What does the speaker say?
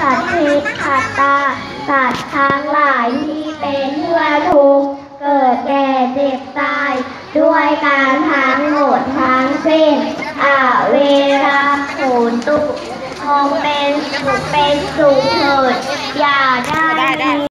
สัตว์พิษขัดตาสัตว์ทั้งหลายที่เป็นเพื่อทุกข์เกิดแก่เจ็บตายด้วยการทั้งหมดทั้งสิ้นเวราโผลตุคงเป็นสุขเถิดอย่าได้